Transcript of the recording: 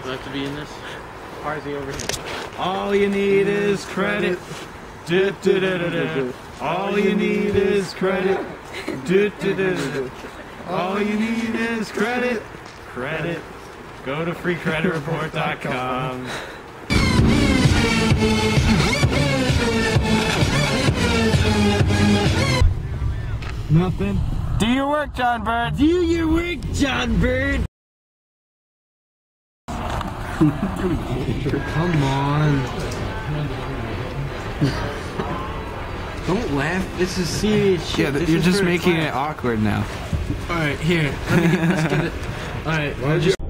Do I have to be in this? Or is he over here? All you need is credit. All you need is credit. All you need is credit. Credit. Go to freecreditreport.com. Nothing. Do your work, John Bird. Do your work, John Bird. Come on. Don't laugh. This is serious shit. Yeah, you're just making it awkward now. Alright, here. Let's get it. Alright.